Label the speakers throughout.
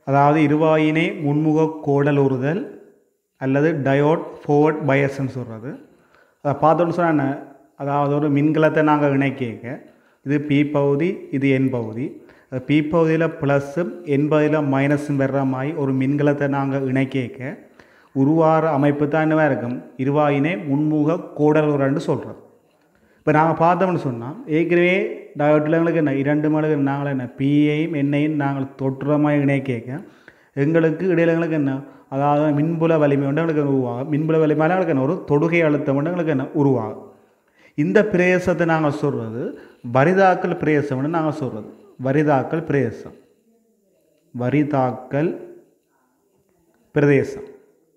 Speaker 1: அதாவது இருவாயினை முன்முக கோடலுறுதல் அல்லது diode forward பயஸ்ன்னு சொல்கிறது. அதை பார்த்தோன்னு சொன்னால் அதாவது ஒரு மின்கலத்தை நாங்கள் இணைக்க இது பி பகுதி இது என் பகுதி. பி பகுதியில் ப்ளஸ்ஸும் என் பகுதியில் மைனஸும் வர்ற மாதிரி ஒரு மின்கலத்தை நாங்கள் இணைக்க உருவார அமைப்பு தான் என்னவாக இருக்கும் இருவாயினை முன்முக கோடலுறன்னு சொல்கிறது. இப்போ நாங்கள் பார்த்தோம்னு சொன்னால் ஏற்கனவே டயோட்டில் எங்களுக்கு என்ன இரண்டு மடங்கு நாங்கள் என்ன பியையும் எண்ணையும் நாங்கள் தொற்றுறமாக இணைக்க எங்களுக்கு இடையில எங்களுக்கு என்ன அதாவது மின்புல வலிமை வந்து எங்களுக்கு உருவாகும். மின்புல வலிமையால் எங்களுக்கு என்ன ஒரு தொடுகை அழுத்தம் வந்து எங்களுக்கு என்ன உருவாகும். இந்த பிரதேசத்தை நாங்கள் சொல்கிறது வரிதாக்கல் பிரதேசம்னு நாங்கள் சொல்கிறது. வரிதாக்கல் பிரதேசம், வரிதாக்கல் பிரதேசம்.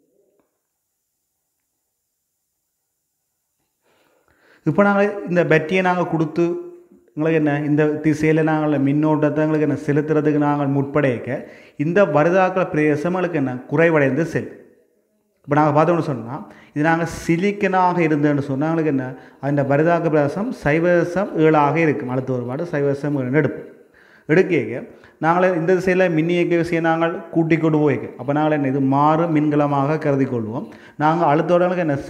Speaker 1: இப்போ நாங்கள் இந்த பேட்டரியை நாங்கள் கொடுத்து எங்களுக்கு என்ன இந்த திசையில் நாங்கள் மின்னோட்டத்தை எங்களுக்கு என்ன செலுத்துறதுக்கு நாங்கள் முற்படைக்க இந்த வரிதாக்கல் பிரதேசம் எங்களுக்கு என்ன குறைவடைந்து செல்லும். இப்போ நாங்கள் பார்த்தோம்னு சொன்னால் இது நாங்கள் சிலிக்கனாக இருந்தோன்னு சொன்னால் எங்களுக்கு என்ன அந்த வரிதாக்க பிரதேசம் 0.7 இருக்கும். அடுத்த ஒரு பாடு 0.7 எடுப்போம். எடுக்க நாங்கள் இந்த திசையில் மின் இயக்க விசையை நாங்கள் கூட்டிக் கொண்டு போய்க்க அப்போ நாங்கள் என்ன இது மாறு மின்கலமாக கருதி கொள்வோம். நாங்கள் அடுத்தவர்களுக்கு என்ன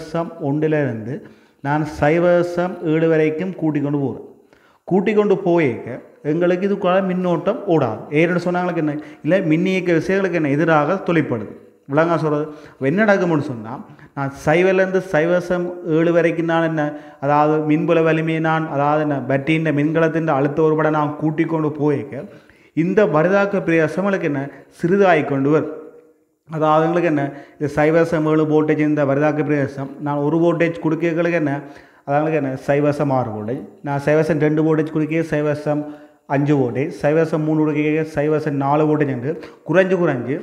Speaker 1: 0.1 நான் 0.7 வரைக்கும் கூட்டிக் கொண்டு போகிறேன். கூட்டிக் கொண்டு போய்க்க எங்களுக்கு இதுக்குள்ள மின்னோட்டம் ஓடாது. ஏன்னு சொன்னாங்களுக்கு என்ன இல்லை மின் இயக்க விசைகளுக்கு என்ன எதிராக தொழிற்படுது. விளங்கா சொல்கிறது என்ன நடக்கும்னு சொன்னால் நான் 0லேருந்து 0.7 வரைக்கும் நான் என்ன அதாவது மின்புல வலிமையை நான் அதாவது என்ன பேட்டரியின் மின்கலத்தின் அழுத்த ஒருபட நான் கூட்டிக் கொண்டு போய்க்க இந்த வரிதாக்க பிரதேசங்களுக்கு என்ன சிறிதாகி கொண்டு வரும். அதாவது எங்களுக்கு என்ன இது 0.7 வோல்டேஜ் இந்த வரிதாக்க பிரதேசம் நான் ஒரு வோல்டேஜ் கொடுக்கங்களுக்கு என்ன அதாவது என்ன 0.6 வோல்டேஜ் நான் 0.2 வோல்டேஜ் கொடுக்க 0.5 வோல்டேஜ் 0.3 கொடுக்க 0.4 வோல்டேஜ் என்று குறைஞ்சு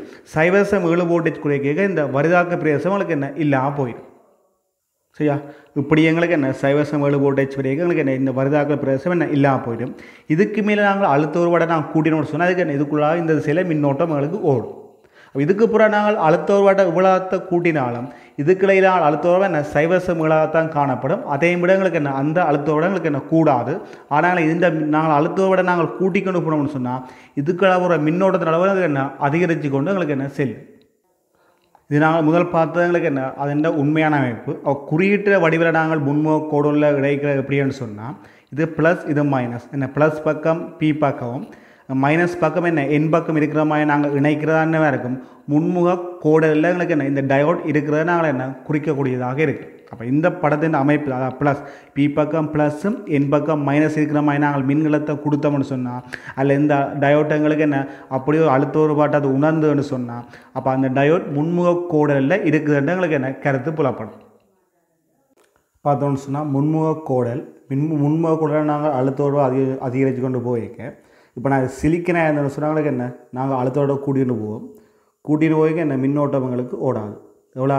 Speaker 1: 0.7 வோல்டேஜ் கொடுக்க இந்த வரிதாக்க பிரதேசம் எங்களுக்கு என்ன இல்லாமல் போயிடும். சரியா இப்படி எங்களுக்கு என்ன 0.7 வோல்டேஜ் வரைக்கும் எங்களுக்கு என்ன இந்த வரிதாக்க பிரதேசம் என்ன இல்லாமல் போயிடும். இதுக்கு மேலே நாங்கள் அழுத்த ஒரு வடை நாங்கள் கூட்டினோம்னு சொன்னால் அதுக்கு என்ன இதுக்குள்ளாக இந்த திசையில் மின்னோட்டம் எங்களுக்கு ஓடும். இதுக்கு புறம் நாங்கள் அழுத்த ஒரு வடை இவ்வளோத்தை கூட்டினாலும் இதுக்கிடையில் அழுத்த ஒரு என்ன 0.7 காணப்படும். அதே விட எங்களுக்கு என்ன அந்த அழுத்த விட எங்களுக்கு என்ன கூடாது. ஆனால் இந்த நாங்கள் அழுத்த விட நாங்கள் கூட்டிக்கொண்டு போனோம்னு சொன்னால் இதுக்குள்ள ஒரு மின்னோட்டத்தின் அளவு எங்களுக்கு என்ன அதிகரித்து கொண்டு எங்களுக்கு என்ன செல்லும். இது நாங்கள் முதல் பார்த்தது எங்களுக்கு என்ன அதோட உண்மையான அமைப்பு. குறியீட்டு வடிவில் நாங்கள் முன்முக கோடுள்ள இடைக்கிற எப்படின்னு சொன்னால் இது ப்ளஸ் இது மைனஸ் என்ன ப்ளஸ் பக்கம் பி பக்கமும் மைனஸ் பக்கம் என்ன என் பக்கம் இருக்கிற மாதிரி நாங்கள் இணைக்கிறதானே இருக்கும். முன்முக கோடலில் எங்களுக்கு என்ன இந்த டயோட் இருக்கிறத நாங்கள் என்ன குறிக்கக்கூடியதாக இருக்குது. அப்போ இந்த படத்தின் அமைப்பு அதாவது ப்ளஸ் பி பக்கம் ப்ளஸ்ஸும் என் பக்கம் மைனஸ் இருக்கிற மாதிரி நாங்கள் மின்கலத்தை கொடுத்தோம்னு சொன்னால் அதில் இந்த டயோட் எங்களுக்கு என்ன அப்படியே அழுத்த ஒரு பாட்டு அது உணர்ந்துன்னு சொன்னால் அப்போ அந்த டயோட் முன்முக கோடலில் இருக்குதுன்னு எங்களுக்கு என்ன கருத்து புலப்படும். பார்த்தோம்னு சொன்னால் முன்முக கோடல் முன்முக கோடலை நாங்கள் அழுத்தோடு அதிகரித்து கொண்டு போயிருக்க இப்போ நான் சிலிக்கனாக இருந்தேன்னு சொன்னாங்களுக்கு என்ன நாங்கள் அழுத்தோட கூட்டிகிட்டு போவோம். கூட்டிகிட்டு போய்க்கு என்ன மின்னோட்டம் எங்களுக்கு ஓடாது. எவ்வளோ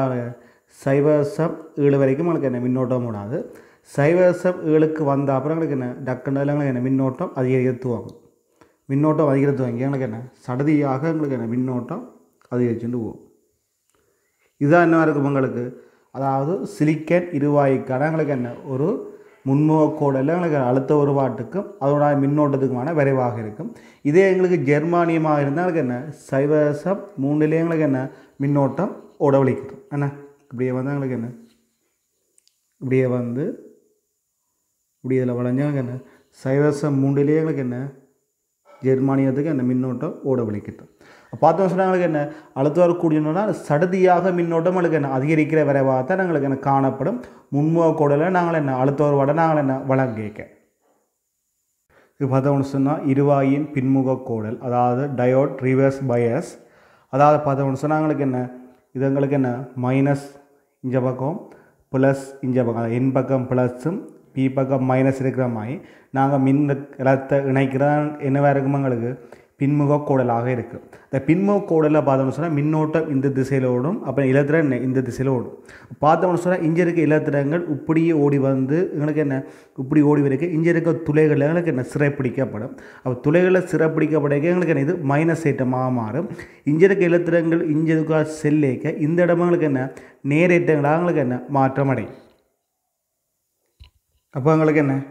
Speaker 1: 0.7 வரைக்கும் எங்களுக்கு என்ன மின்னோட்டம் ஓடாது. 0.7 வந்த அப்புறம் எங்களுக்கு என்ன டக்குன்னு எங்களுக்கு என்ன மின்னோட்டம் அதிகரித்துவாங்க. மின்னோட்டம் அதிகரித்துவாங்க எங்களுக்கு என்ன சடதியாக எங்களுக்கு என்ன மின்னோட்டம் அதிகரிச்சுட்டு போகும். இதுதான் என்ன இருக்கும் உங்களுக்கு அதாவது சிலிக்கன் இருவாய்க்கான எங்களுக்கு என்ன ஒரு முன்முக கோடலில் எங்களுக்கு அழுத்த ஒரு வாட்டுக்கும் அதோட மின்னோட்டத்துக்குமான விரைவாக இருக்கும். இதே எங்களுக்கு ஜெர்மானியமாக இருந்தால் எங்களுக்கு என்ன 0.3 எங்களுக்கு என்ன மின்னோட்டம் ஓடவழிக்கிறோம் என்ன இப்படியே வந்து எங்களுக்கு என்ன இப்படியே வந்து இப்படி இதில் வளைஞ்சாங்க என்ன 0.3 எங்களுக்கு என்ன ஜெர்மானியத்துக்கு என்ன மின்னோட்டம் ஓடவழிக்கிறோம். பார்த்தோம் சொன்னால் எங்களுக்கு என்ன அழுத்த வரக்கூடியனா சடதியாக மின்னோட்டம் எங்களுக்கு என்ன அதிகரிக்கிற விரைவாக தான் எங்களுக்கு என்ன காணப்படும். முன்முக கோடலில் நாங்கள் என்ன அழுத்த ஒரு வடை நாங்கள் என்ன வழங்கிக்க இது பார்த்தோம்னு சொன்னால் இருவாயின் பின்முக கோடல் அதாவது டயோட் ரிவர்ஸ் பயஸ் அதாவது பார்த்தோம்னு சொன்னால் எங்களுக்கு என்ன இது எங்களுக்கு என்ன மைனஸ் இந்த பக்கம் ப்ளஸ் இந்த பக்கம் என் பக்கம் ப்ளஸ்ஸும் பி பக்கம் மைனஸ் இருக்கிற மாதிரி நாங்கள் மின் இலத்தை இணைக்கிறதான் என்னவாக இருக்கும் எங்களுக்கு பின்முக கோடலாக இருக்குது. இந்த பின்முக கோடலில் பார்த்தோம்னு சொன்னால் மின்னோட்டம் இந்த திசையில் ஓடும். அப்புறம் இலத்திரன் இந்த திசையில் ஓடும். பார்த்தோம்னு சொன்னால் இங்கே இருக்க இலத்திரங்கள் இப்படியே ஓடி வந்து எங்களுக்கு என்ன இப்படி ஓடி வரைக்கும் இங்கே இருக்க துளைகளில் எங்களுக்கு என்ன சிறைப்பிடிக்கப்படும். அப்போ துளைகளில் சிறைப்பிடிக்கப்படைக்க எங்களுக்கு என்ன இது மைனஸ் ஐட்டமாக மாறும். இங்கே இருக்க இலத்திரங்கள் இங்கே இருக்க செல்லேக்க இந்த இடங்களுக்கு என்ன நேரேற்றங்களாக எங்களுக்கு என்ன மாற்றம் அடையும். அப்போ எங்களுக்கு என்ன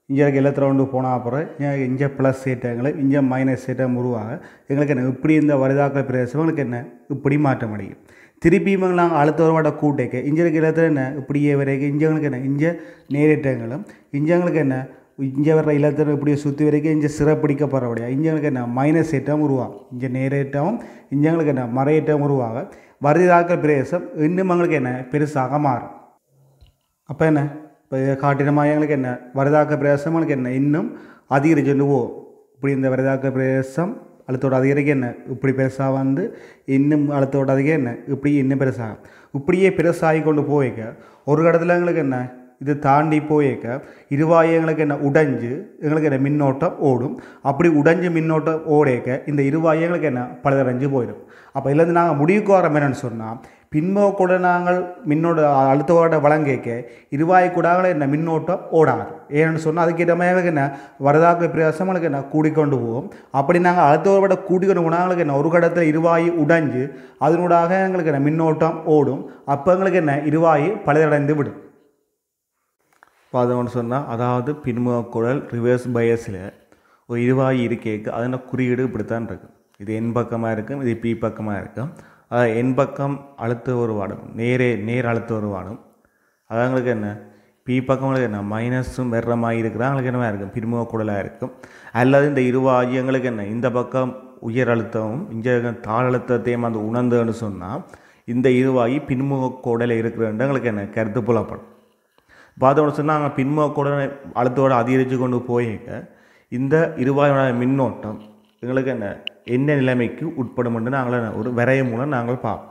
Speaker 1: இங்கே இருக்க எல்லா ரவுண்டு போனால் அப்புறம் இங்கே ப்ளஸ் சேட்டங்களும் இங்கே மைனஸ் சேட்டம் உருவாக எங்களுக்கு என்ன இப்படி இந்த வரிதாக்கல் பிரதேசம் எங்களுக்கு என்ன இப்படி மாற்ற முடியும். திருப்பி இவங்க நாங்கள் அடுத்த ஒரு வாட கூட்டைக்க இங்கே இருக்க எல்லாத்துல என்ன இப்படியே வரைக்கும் இஞ்சங்களுக்கு என்ன இங்கே நேரிட்டங்களும் இஞ்சங்களுக்கு என்ன இங்கே வர்ற இலத்திரம் இப்படியே சுற்றி வரைக்கும் இங்கே சிறப்பிடிக்கப்படுறபடியா இஞ்சங்களுக்கு என்ன மைனஸ் சேட்டம் உருவாகும். இங்கே நேரேட்டமும் இஞ்சங்களுக்கு என்ன மறையேட்டம் உருவாக வரிதாக்கல் பிரதேசம் இன்னும் எங்களுக்கு என்ன பெருசாக மாறும். அப்போ என்ன இப்போ இதை காட்டினமாக எங்களுக்கு என்ன வரிதாக்க பிரதேசம் எங்களுக்கு என்ன இன்னும் அதிகரிச்சுட்டு போகும். இப்படி இந்த வரிதாக்க பிரதேசம் அழுத்தோட அதிகரிக்க என்ன இப்படி பெருசாக வந்து இன்னும் அழுத்தோட அதிகம் என்ன இப்படி இன்னும் பெருசாகும். இப்படியே பெருசாகி கொண்டு போய்க்க ஒரு இடத்துல எங்களுக்கு என்ன இது தாண்டி போய்க்க இருவாய் எங்களுக்கு என்ன உடைஞ்சு எங்களுக்கு என்ன மின்னோட்டம் ஓடும். அப்படி உடைஞ்சு மின்னோட்டம் ஓடேக்க இந்த இருவாய் எங்களுக்கு என்ன பழுதடைஞ்சு போயிடும். அப்போ இதுலேருந்து நாங்கள் முடிவுக்கு வரோம் என்னென்னு சொன்னால் பின்போக்கூட நாங்கள் மின்னோட அழுத்தோட வழங்கிக்க இருவாய் கூட என்ன மின்னோட்டம் ஓடாது. ஏன்னு சொன்னால் அதுக்கேற்ற மாதிரி என்ன வரதாக்க பிரயாசம் எங்களுக்கு என்ன கூடிக்கொண்டு போவோம். அப்படி நாங்கள் அழுத்தோட கூட்டிக்கொண்டு போனால் எங்களுக்கு என்ன ஒரு கடத்தில் இருவாய் உடைஞ்சு அதனூடாக எங்களுக்கு என்ன மின்னோட்டம் ஓடும். அப்போ எங்களுக்கு என்ன இருவாய் பழுதடைந்து விடும். பார்த்தோம்னு சொன்னால் அதாவது பின்முகக்குழல் ரிவர்ஸ் பயஸில் ஒரு இருவாய் இருக்கேக்கு அதன குறியீடு இப்படித்தான் இருக்கும். இது என் பக்கமாக இருக்கும், இது பி பக்கமாக இருக்கும். அதாவது என் பக்கம் அழுத்த ஒரு வாடும் நேர் அழுத்த ஒரு வாடும். அதுங்களுக்கு என்ன பி பக்கங்களுக்கு என்ன மைனஸும் வெறமாக இருக்கிறா அவங்களுக்கு என்னமாக இருக்கும் பின்முகக்குழலாக இருக்கும். அல்லது இந்த இருவாய் எங்களுக்கு என்ன இந்த பக்கம் உயர் அழுத்தமும் இங்கே தாழ் அழுத்தத்தையும் அந்த உணர்ந்துன்னு சொன்னால் இந்த இருவாய் பின்முகக்குழலில் இருக்கிறது எங்களுக்கு என்ன கருத்து புலப்படும். பார்த்தோன்னு சொன்னால் நாங்கள் பின்முகக்குழல் அழுத்தோடு அதிகரித்து கொண்டு போயிருக்க இந்த இருவாயோட மின்னோட்டம் எங்களுக்கு என்ன நிலைமைக்கு உட்படும் என்று நாங்கள் ஒரு வரைய மூலம் நாங்கள் பார்ப்போம்.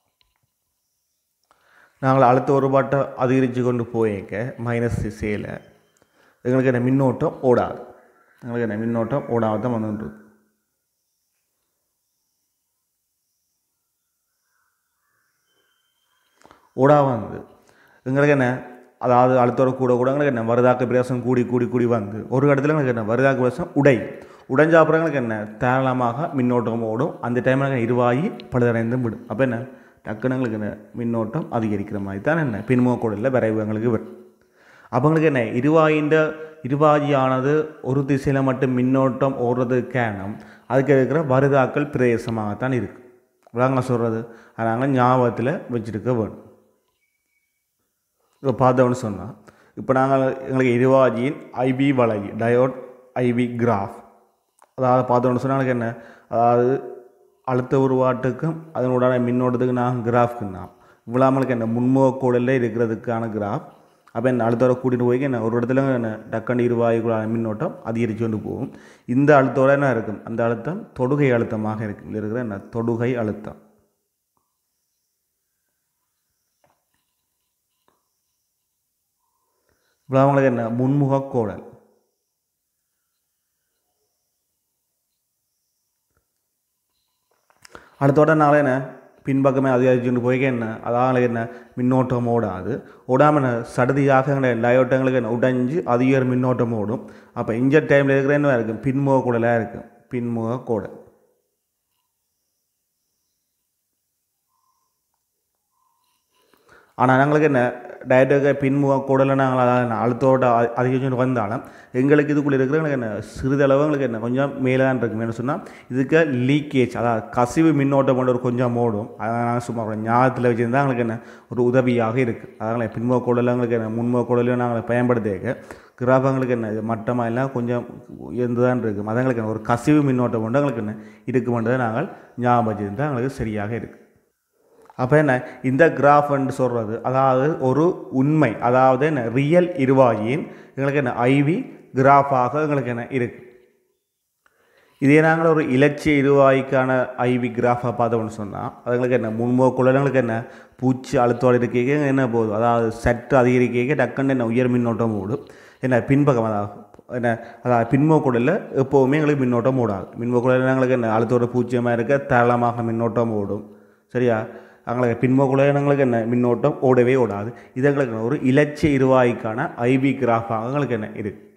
Speaker 1: நாங்கள் அழுத்த ஒரு பாட்டை அதிகரித்து கொண்டு போயிருக்க மைனஸ் திசையில் எங்களுக்கு என்ன மின்னோட்டம் ஓடாது. எங்களுக்கு என்ன மின்னோட்டம் ஓடாது தான் வந்துட்டு ஓடா வந்து எங்களுக்கு என்ன அதாவது அழுத்தோட கூட எங்களுக்கு என்ன வருதாக்க பிரயாசம் கூடி வந்து ஒரு இடத்துல எங்களுக்கு என்ன வருதாக்க பிரயாசம் உடைஞ்ச அப்புறம் எங்களுக்கு என்ன தாராளமாக மின்னோட்டம் ஓடும். அந்த டைமில் இருவாயி பழுதடைந்தும் விடும். அப்போ என்ன டக்குன்னு எங்களுக்கு என்ன மின்னோட்டம் அதிகரிக்கிற மாதிரி தான் என்ன பின்முகக்குழலில் விரைவு எங்களுக்கு வரும். அப்போ எங்களுக்கு என்ன இருவாயியானது ஒரு திசையில் மட்டும் மின்னோட்டம் ஓடுறது கேனம் அதுக்கு இருக்கிற வருதாக்கள் பிரதேசமாகத்தான் இருக்குது. நாங்கள் சொல்கிறது அதை நாங்கள் ஞாபகத்தில் வச்சுருக்க வேணும். இப்போ பார்த்தோன்னு சொன்னால் இப்போ நாங்கள் எங்களுக்கு இருவாஜியின் ஐபி வளைவு டயோட் ஐபி கிராஃப் அதாவது பார்த்தோன்னு சொன்னால் எனக்கு என்ன அதாவது அழுத்த ஒரு வாட்டுக்கும் அதனோட மின்னோட்டத்துக்கு நான் கிராஃப்க்குன்னா இவ்வளோ நம்மளுக்கு என்ன முன்முகக்கூடலில் இருக்கிறதுக்கான கிராஃப். அப்போ என்ன அழுத்தோட கூட்டிகிட்டு போய் என்ன ஒரு இடத்துல என்ன டக்கண்டு இருவாய்க்குள்ள மின்னோட்டம் அதிகரித்து கொண்டு போகும். இந்த அழுத்தோட என்ன இருக்கும் அந்த அழுத்தம் தொடுகை அழுத்தமாக இருக்கும். இதில் இருக்கிற என்ன தொடுகை அழுத்தம். இவ்வளோ அவங்களுக்கு என்ன முன்முகக்கோடல். அடுத்தோட நாள் என்ன பின்பக்கமே அதிகரிச்சுட்டு போய்க்க என்ன அதாவது என்ன மின்னோட்டம் ஓடாமல் என்ன சடுதியாக டயோட்டங்களுக்கு என்ன உடைஞ்சு அதிக மின்னோட்டம் ஓடும். அப்போ இந்த டைமில் இருக்கிற என்ன இருக்கும் பின்முகக்கூடலாக இருக்கும் பின்முகக்கூடல். ஆனால் நாங்களுக்கு என்ன டயட்டுக்கு பின்முகக்கூடலில் நாங்கள் அதாவது அழுத்தோட அதிகரிச்சு வந்தாலும் எங்களுக்கு இதுக்குள்ளே இருக்கிற எனக்கு என்ன சிறிதளவு எங்களுக்கு என்ன கொஞ்சம் மேலே தான் இருக்கும். என்ன சொன்னால் இதுக்கு லீக்கேஜ் அதாவது கசிவு மின்னோட்டம் கொண்டு ஒரு கொஞ்சம் ஓடும். அதனால் சும்மா ஞாபகத்தில் வச்சுருந்தால் எங்களுக்கு என்ன ஒரு உதவியாக இருக்குது. அதனால் பின்முகக்கூடலில் எங்களுக்கு என்ன முன்முகக்கூடலையும் நாங்கள் பயன்படுத்திக்க கிராஃபங்களுக்கு என்ன இது மட்டமாக எல்லாம் கொஞ்சம் இருந்து தான் இருக்கும். அது எங்களுக்கு என்ன ஒரு கசிவு மின்னோட்டம் கொண்டு எங்களுக்கு என்ன இருக்குமென்றதை நாங்கள் ஞாபகம் வச்சுருந்தால் எங்களுக்கு சரியாக இருக்குது. அப்போ என்ன இந்த கிராஃப்னு சொல்கிறது அதாவது ஒரு உண்மை அதாவது என்ன ரியல் இருவாயின் எங்களுக்கு என்ன ஐவி கிராஃபாக எங்களுக்கு என்ன இருக்குது. இதே நாங்கள் ஒரு இலட்சிய இருவாய்க்கான ஐவி கிராஃபாக பார்த்தோம்னு சொன்னால் அதுங்களுக்கு என்ன முன்முகக்குள்ளங்களுக்கு என்ன பூச்சி அழுத்தோடு இருக்க என்ன போதும் அதாவது சற்று அதிகரிக்க டக்குன்னு என்ன உயர் மின்னோட்டம் ஓடும். என்ன பின்பக்கம் என்ன அதாவது பின்முகக்குழலில் எப்போவுமே எங்களுக்கு மின்னோட்டம் ஓடாது. மின்முகக்குழலில் எங்களுக்கு என்ன அழுத்தோட பூச்சியமாக இருக்க தாராளமாக மின்னோட்டம் ஓடும். சரியா எங்களுக்கு பின்முகக்குழலுக்கு என்ன மின்னோட்டம் ஓடவே ஓடாது. இது எங்களுக்கு ஒரு இலட்சிய இருவாய்க்கான ஐபி கிராஃபாக எங்களுக்கு என்ன இருக்குது.